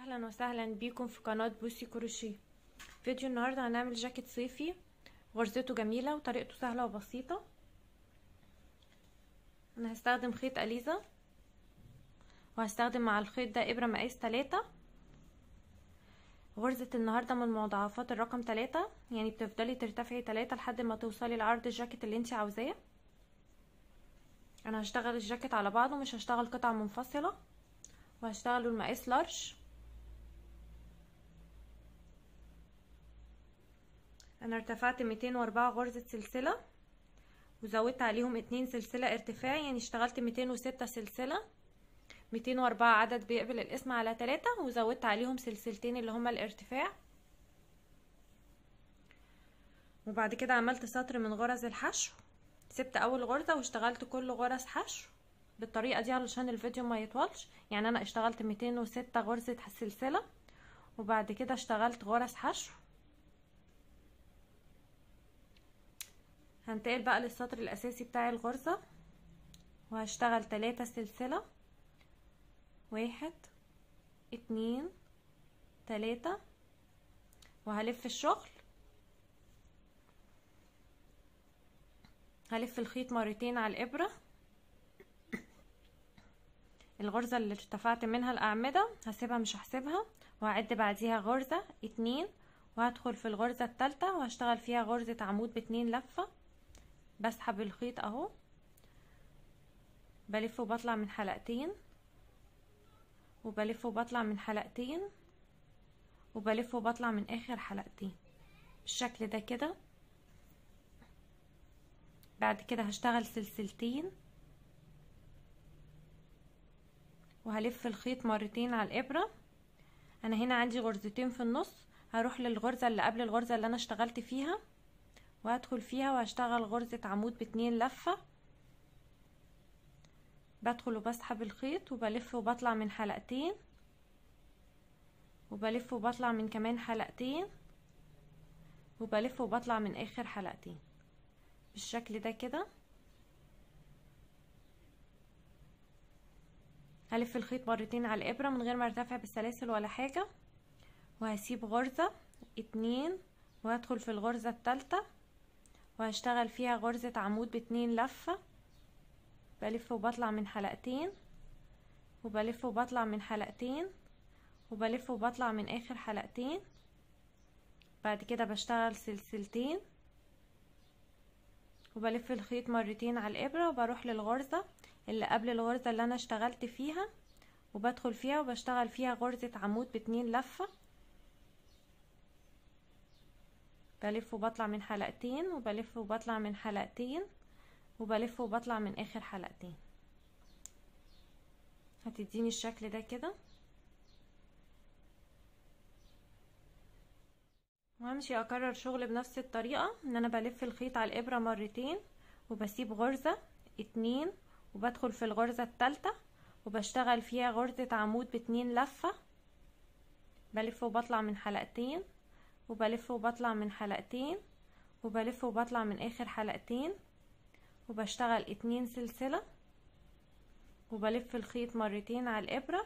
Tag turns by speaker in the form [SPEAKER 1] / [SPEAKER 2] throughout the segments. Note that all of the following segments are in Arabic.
[SPEAKER 1] اهلا وسهلا بيكم في قناة بوسي كروشيه. فيديو النهاردة هنعمل جاكيت صيفي، غرزته جميلة وطريقته سهلة وبسيطة. انا هستخدم خيط اليزا، وهستخدم مع الخيط ده ابرة مقاس 3. غرزة النهاردة من مضاعفات الرقم 3، يعني بتفضلي ترتفعي 3 لحد ما توصلي لعرض الجاكيت اللي انتي عاوزاه. انا هشتغل الجاكيت على بعضه، مش هشتغل قطع منفصلة، وهشتغله المقاس لارج. انا ارتفعت 204 غرزة سلسلة، وزودت عليهم 2 سلسلة ارتفاع، يعني اشتغلت 206 سلسلة. 204 عدد بيقبل القسمة على 3، وزودت عليهم سلسلتين اللي هما الارتفاع. وبعد كده عملت سطر من غرز الحشو، سبت اول غرزة واشتغلت كل غرز حشو بالطريقة دي علشان الفيديو ما يطولش. يعني انا اشتغلت 206 غرزة سلسلة، وبعد كده اشتغلت غرز حشو. هنتقل بقى للسطر الاساسي بتاع الغرزة، وهشتغل 3 سلسلة، 1 2 3، وهلف الشغل. هلف الخيط مرتين على الابرة. الغرزة اللي ارتفعت منها الاعمدة هسيبها مش هحسبها، وهعد بعديها غرزة 2، وهدخل في الغرزة الثالثة وهشتغل فيها غرزة عمود ب2 لفة. بسحب الخيط اهو، بلف وبطلع من حلقتين، وبلف وبطلع من حلقتين، وبلف وبطلع من اخر حلقتين بالشكل ده كده. بعد كده هشتغل سلسلتين، وهلف الخيط مرتين على الابرة. انا هنا عندي غرزتين في النص، هروح للغرزة اللي قبل الغرزة اللي انا اشتغلت فيها، وهدخل فيها وهشتغل غرزة عمود ب2 لفة. بدخل وبسحب الخيط، وبلف وبطلع من حلقتين، وبلف وبطلع من كمان حلقتين، وبلف وبطلع من اخر حلقتين بالشكل ده كده. هلف الخيط مرتين على الابرة من غير ما ارتفع بالسلاسل ولا حاجة، وهسيب غرزة 2، وهدخل في الغرزة الثالثة وهشتغل فيها غرزة عمود ب2 لفة. بلف وبطلع من حلقتين، وبلف وبطلع من حلقتين، وبلف وبطلع من اخر حلقتين. بعد كده بشتغل سلسلتين، وبلف الخيط مرتين على الابرة، وبروح للغرزة اللي قبل الغرزة اللي انا اشتغلت فيها، وبدخل فيها وبشتغل فيها غرزة عمود ب2 لفة. بلف وبطلع من حلقتين، وبلف وبطلع من حلقتين، وبلف وبطلع من اخر حلقتين. هتديني الشكل ده كده. وهمشي اكرر شغل بنفس الطريقة، ان انا بلف الخيط على الابرة مرتين، وبسيب غرزة 2، وبدخل في الغرزة الثالثة وبشتغل فيها غرزة عمود ب2 لفة. بلف وبطلع من حلقتين، وبلف وبطلع من حلقتين، وبلف وبطلع من اخر حلقتين، وبشتغل 2 سلسلة، وبلف الخيط مرتين على الابرة،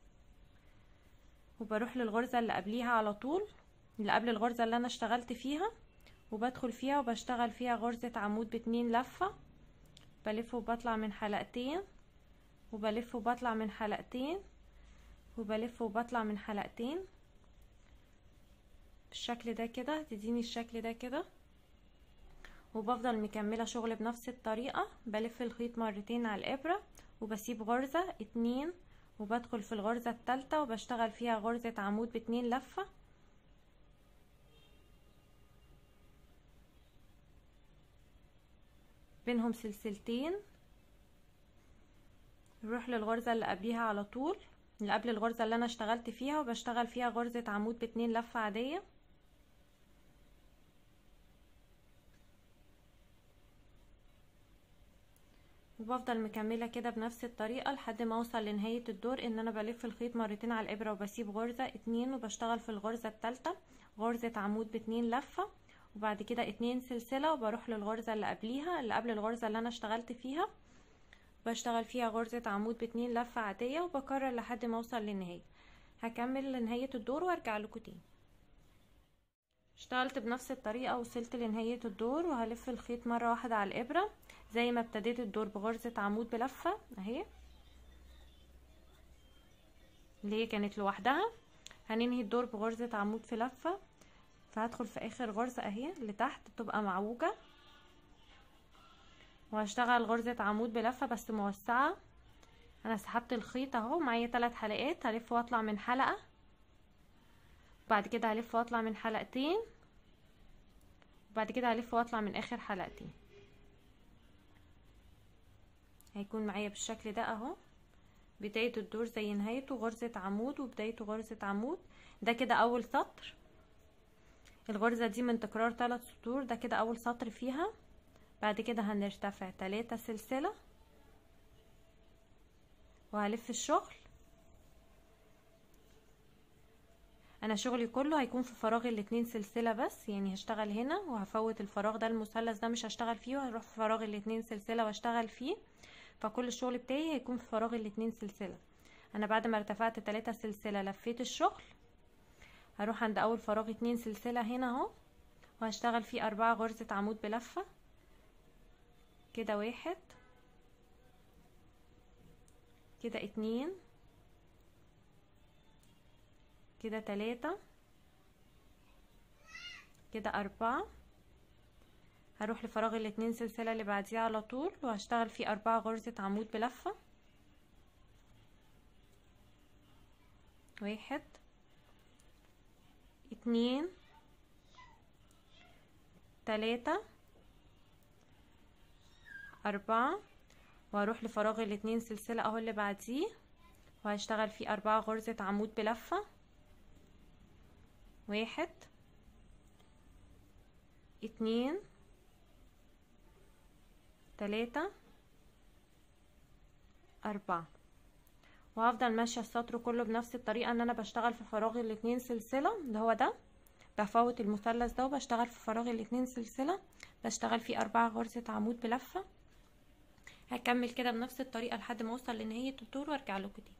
[SPEAKER 1] وبروح للغرزة اللي قبليها على طول، اللي قبل الغرزة اللي انا اشتغلت فيها، وبدخل فيها وبشتغل فيها غرزة عمود ب2 لفة. بلف وبطلع من حلقتين، وبلف وبطلع من حلقتين، وبلف وبطلع من حلقتين بالشكل ده كده. تديني الشكل ده كده، وبفضل مكملة شغل بنفس الطريقة. بلف الخيط مرتين على الابرة، وبسيب غرزة 2، وبدخل في الغرزة الثالثة وبشتغل فيها غرزة عمود ب2 لفة. بينهم سلسلتين، نروح للغرزة اللي قبليها على طول، اللي قبل الغرزة اللي انا اشتغلت فيها، وبشتغل فيها غرزة عمود ب2 لفة عادية. وبفضل مكملة كده بنفس الطريقة لحد ما اوصل لنهاية الدور، ان انا بلف الخيط مرتين على الابرة وبسيب غرزة 2، وبشتغل في الغرزة الثالثة غرزة عمود ب2 لفة، وبعد كده 2 سلسلة، وبروح للغرزة اللي قبليها اللي قبل الغرزة اللي انا اشتغلت فيها، بشتغل فيها غرزة عمود ب2 لفة عادية، وبكرر لحد ما اوصل للنهاية. هكمل لنهاية الدور وارجع لكم تاني. اشتغلت بنفس الطريقة، وصلت لنهاية الدور، وهلف الخيط مرة واحدة على الابرة زي ما ابتديت الدور بغرزة عمود بلفة اهي اللي هي كانت لوحدها. هننهي الدور بغرزة عمود في لفة، فهدخل في اخر غرزة اهي اللي تحت تبقى معوجة، وهشتغل غرزة عمود بلفة بس موسعة. انا سحبت الخيط اهو، معايا 3 حلقات، هلف واطلع من حلقة، وبعد كده هلف واطلع من حلقتين، وبعد كده هلف واطلع من اخر حلقتين. هيكون معايا بالشكل ده اهو، بداية الدور زي نهايته غرزة عمود وبدايته غرزة عمود. ده كده اول سطر. الغرزة دي من تكرار 3 سطور، ده كده اول سطر فيها. بعد كده هنرتفع 3 سلسلة وهلف الشغل. انا شغلي كله هيكون في فراغ ال2 سلسلة بس، يعني هشتغل هنا وهفوت الفراغ ده، المثلث ده مش هشتغل فيه، وهروح في فراغ ال2 سلسلة واشتغل فيه. فكل الشغل بتاعي هيكون في فراغ ال2 سلسلة. انا بعد ما ارتفعت 3 سلسلة لفيت الشغل، هروح عند اول فراغ 2 سلسلة هنا اهو، وهشتغل فيه 4 غرزة عمود بلفة كده، 1 كده، 2 كده، 3 كده، 4. هروح لفراغ ال2 سلسلة اللي بعديه على طول، وهشتغل فيه 4 غرزة عمود بلفة، 1 2 3 4. وهروح لفراغ ال2 سلسلة اهو اللي بعديه، وهشتغل فيه 4 غرزة عمود بلفة، 1 2 3 4. وهفضل ماشيه السطر كله بنفس الطريقه، ان انا بشتغل في فراغ ال2 سلسله اللي هو ده، بفوت المثلث ده وبشتغل في فراغ ال2 سلسله، بشتغل فيه 4 غرزه عمود بلفه. هكمل كده بنفس الطريقه لحد ما اوصل لنهايه الدور وارجع لكم تاني.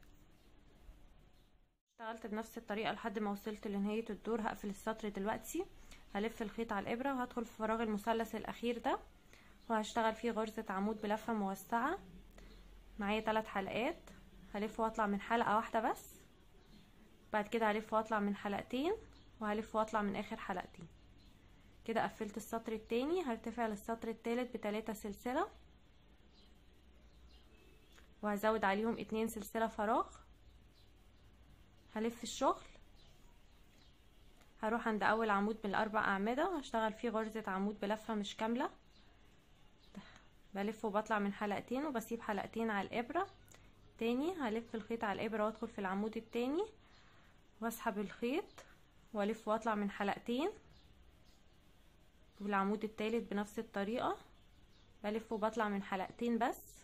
[SPEAKER 1] اشتغلت بنفس الطريقه لحد ما وصلت لنهايه الدور. هقفل السطر دلوقتي، هلف الخيط على الابره وهدخل في فراغ المثلث الاخير ده، وهشتغل فيه غرزه عمود بلفه موسعه. معايا 3 حلقات، هلف واطلع من حلقة واحدة بس، بعد كده هلف واطلع من حلقتين، وهلف واطلع من اخر حلقتين. كده قفلت السطر التاني. هرتفع للسطر التالت ب3 سلسلة، وهزود عليهم 2 سلسلة فراغ. هلف الشغل، هروح عند اول عمود من ال4 اعمدة وهشتغل فيه غرزة عمود بلفة مش كاملة، بلف وبطلع من حلقتين وبسيب حلقتين على الابرة. تاني هلف الخيط على الابرة وادخل في العمود التاني واسحب الخيط والف واطلع من حلقتين، والعمود التالت بنفس الطريقة بلف وبطلع من حلقتين بس،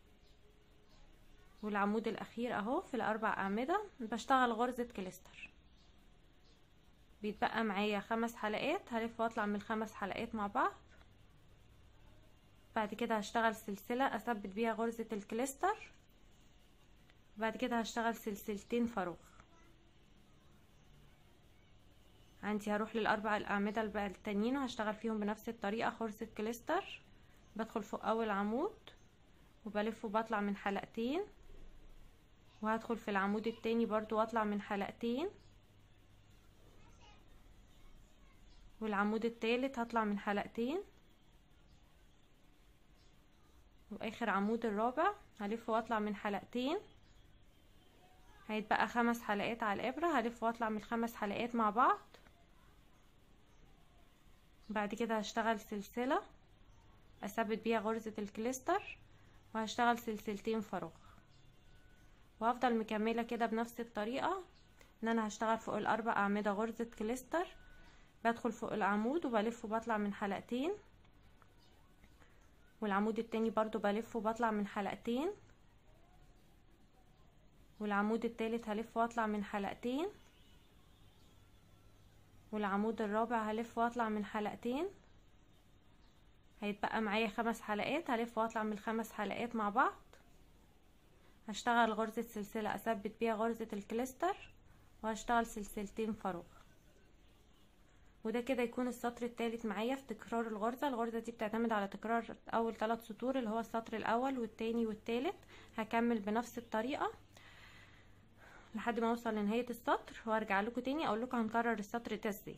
[SPEAKER 1] والعمود الاخير اهو في ال4 اعمدة بشتغل غرزة كليستر. بيتبقى معايا 5 حلقات، هلف واطلع من ال5 حلقات مع بعض. بعد كده هشتغل سلسلة اثبت بيها غرزة الكليستر، بعد كده هشتغل سلسلتين فراغ. عندي هروح لل4 الاعمدة التانيين وهشتغل فيهم بنفس الطريقة غرزة كليستر. بدخل فوق اول عمود وبلف وبطلع من حلقتين، وهدخل في العمود التاني برضو واطلع من حلقتين، والعمود التالت هطلع من حلقتين، واخر عمود الرابع هلف واطلع من حلقتين. هيتبقى 5 حلقات على الابرة، هلف واطلع من ال5 حلقات مع بعض. بعد كده هشتغل سلسلة اثبت بيها غرزة الكليستر، وهشتغل سلسلتين فراغ، وهفضل مكملة كده بنفس الطريقة، ان انا هشتغل فوق ال4 اعمدة غرزة كليستر، بدخل فوق العمود وبلف وبطلع من حلقتين، والعمود التاني برضو بلف وبطلع من حلقتين، والعمود التالت هلف واطلع من حلقتين، والعمود الرابع هلف واطلع من حلقتين. هيتبقى معايا 5 حلقات، هلف واطلع من ال5 حلقات مع بعض. هشتغل غرزة سلسلة اثبت بيها غرزة الكليستر، وهشتغل سلسلتين فراغ. وده كده يكون السطر الثالث معايا في تكرار الغرزة. الغرزة دي بتعتمد على تكرار اول 3 سطور اللي هو السطر الاول والتاني والتالت. هكمل بنفس الطريقة لحد ما اوصل لنهاية السطر وارجع لكم تاني اقول لكم هنكرر السطر ده ازاي.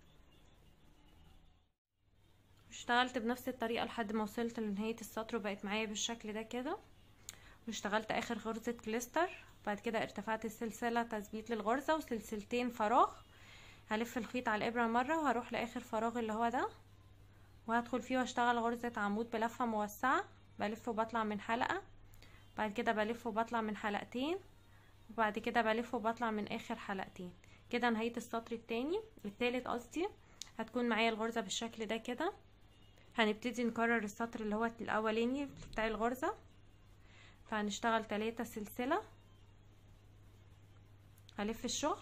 [SPEAKER 1] اشتغلت بنفس الطريقة لحد ما وصلت لنهاية السطر وبقت معايا بالشكل ده كده، واشتغلت اخر غرزة كليستر. بعد كده ارتفعت السلسلة تثبيت للغرزة وسلسلتين فراغ. هلف الخيط على الابرة مرة وهروح لاخر فراغ اللي هو ده وهدخل فيه واشتغل غرزة عمود بلفة موسعة. بلف وبطلع من حلقة، بعد كده بلف وبطلع من حلقتين، وبعد كده بلف وبطلع من اخر حلقتين. كده نهاية السطر التالت قصدي. هتكون معايا الغرزة بالشكل ده كده. هنبتدي نكرر السطر اللي هو الاولاني بتاع الغرزة. فهنشتغل 3 سلسلة، هلف الشغل،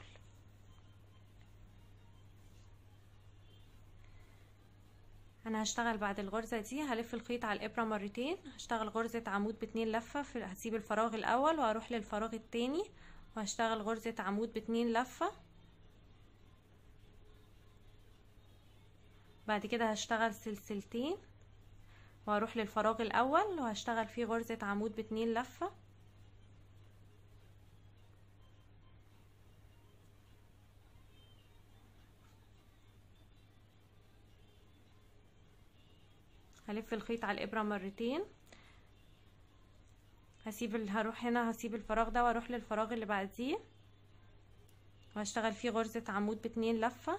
[SPEAKER 1] انا هشتغل بعد الغرزة دي هلف الخيط على الابرة مرتين، هشتغل غرزة عمود ب2 لفة هسيب الفراغ الاول وهروح للفراغ التاني وهشتغل غرزة عمود ب2 لفة. بعد كده هشتغل سلسلتين وهروح للفراغ الاول وهشتغل فيه غرزة عمود ب2 لفة. هلف الخيط على الابرة مرتين، هروح هنا هسيب الفراغ ده واروح للفراغ اللي بعديه وهشتغل فيه غرزة عمود ب2 لفة،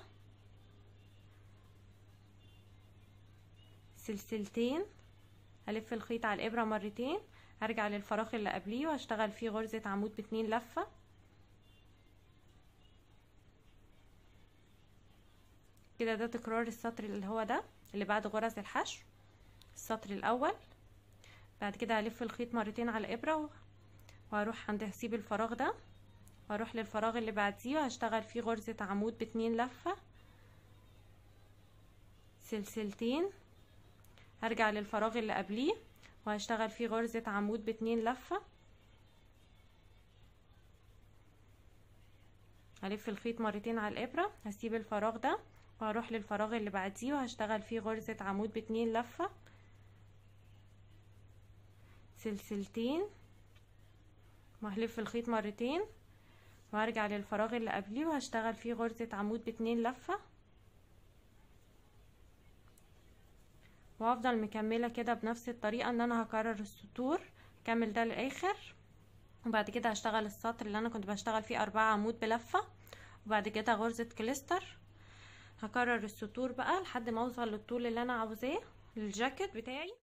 [SPEAKER 1] سلسلتين، هلف الخيط على الابرة مرتين، هرجع للفراغ اللي قبليه وهشتغل فيه غرزة عمود ب2 لفة. كده ده تكرار السطر اللي هو ده اللي بعد غرز الحشو، السطر الاول. بعد كده هلف الخيط مرتين على الابرة وهروح عند هسيب الفراغ ده وهروح للفراغ اللي بعديه وهشتغل فيه غرزة عمود ب2 لفة، سلسلتين، هرجع للفراغ اللي قبليه وهشتغل فيه غرزة عمود ب2 لفة، هلف الخيط مرتين على الابرة، هسيب الفراغ ده وهروح للفراغ اللي بعديه وهشتغل فيه غرزة عمود ب2 لفة، سلسلتين، وهلف الخيط مرتين وهرجع للفراغ اللي قبليه وهشتغل فيه غرزة عمود ب2 لفة، وهفضل مكملة كده بنفس الطريقة ان انا هكرر السطور كمل ده للاخر. وبعد كده هشتغل السطر اللي انا كنت بشتغل فيه 4 عمود بلفة وبعد كده غرزة كليستر. هكرر السطور بقى لحد ما اوصل للطول اللي انا عاوزاه للجاكيت بتاعي.